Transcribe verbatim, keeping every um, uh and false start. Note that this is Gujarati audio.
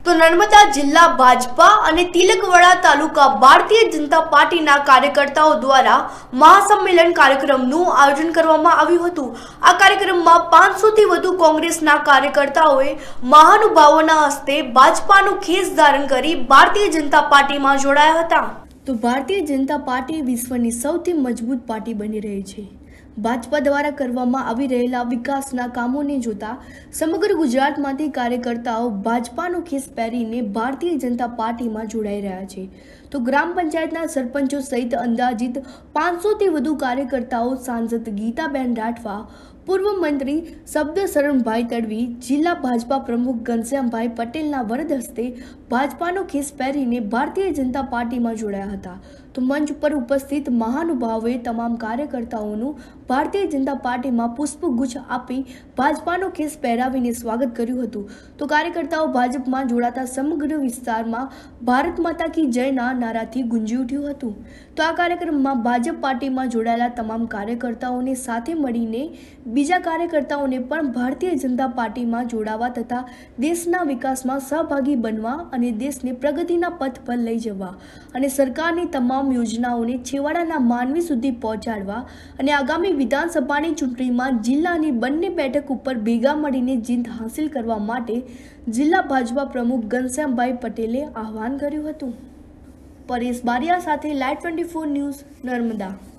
તો નર્મદા જિલ્લા ભાજપા અને તિલકવાડા તાલુકા ભારતીય જનતા પાર્ટીના કાર્યકર્તાઓ દ્વારા મહાસંમેલન કાર્યક્રમનું આયોજન કરવામાં આવ્યું હતું। આ કાર્યક્રમમાં પાંચસો થી વધુ કોંગ્રેસના કાર્યકર્તાઓએ મહાનુભાવોના હસ્તે ભાજપાનું ખેસ ધારણ કરી ભારતીય જનતા પાર્ટીમાં જોડાયા હતા। તો ભારતીય જનતા પાર્ટી વિશ્વની સૌથી મજબૂત પાર્ટી બની રહી છે। ભાજપા દ્વારા કરવામાં આવી રહેલા વિકાસના કામોને જોતા સમગ્ર ગુજરાતમાંથી કાર્યકર્તાઓ ભાજપાનો ખેસ પહેરીને ભારતીય જનતા પાર્ટીમાં જોડાઈ રહ્યા છે। તો ગ્રામ પંચાયતના સરપંચો સહિત અંદાજિત પાંચસો થી વધુ કાર્યકર્તાઓ સાંસદ ગીતાબેન રાઠવા, પૂર્વ મંત્રી શબ્દશરણભાઈ તડવી, જિલ્લા ભાજપા પ્રમુખ ઘનશ્યામભાઈ પટેલના વરદ હસ્તે ભાજપાનો ખેસ પહેરીને ભારતીય જનતા પાર્ટીમાં જોડાયા હતા। તો મંચ ઉપર ઉપસ્થિત મહાનુભાવોએ તમામ કાર્યકર્તાઓનું ભારતીય જનતા પાર્ટીમાં પુષ્પગુચ્છ આપી ભાજપાનો ખેસ પહેરાવીને સ્વાગત કર્યું હતું। તો કાર્યકર્તાઓ ભાજપમાં જોડાતા સમગ્ર વિસ્તારમાં ભારત માતા કી જયના નારાથી ગુંજી ઉઠ્યું હતું। તો આ કાર્યક્રમમાં ભાજપ પાર્ટીમાં જોડાયેલા તમામ કાર્યકર્તાઓને સાથે મળીને બીજા કાર્યકર્તાઓને પણ ભારતીય જનતા પાર્ટીમાં જોડાવા તથા દેશના વિકાસમાં સહભાગી બનવા અને દેશને પ્રગતિના પથ પર લઈ જવા અને સરકારની તમામ યોજનાઓને છેવાડાના માનવી સુધી પહોંચાડવા અને આગામી વિધાનસભાની ચૂંટણીમાં જિલ્લાની બંને બેઠક ઉપર ભેગા મળીને જીત હાંસિલ કરવા માટે જિલ્લા ભાજપા પ્રમુખ ઘનશ્યામભાઈ પટેલે આહવાન કર્યું હતું। પરેશ બારિયા સાથે live twenty four news, Narmada.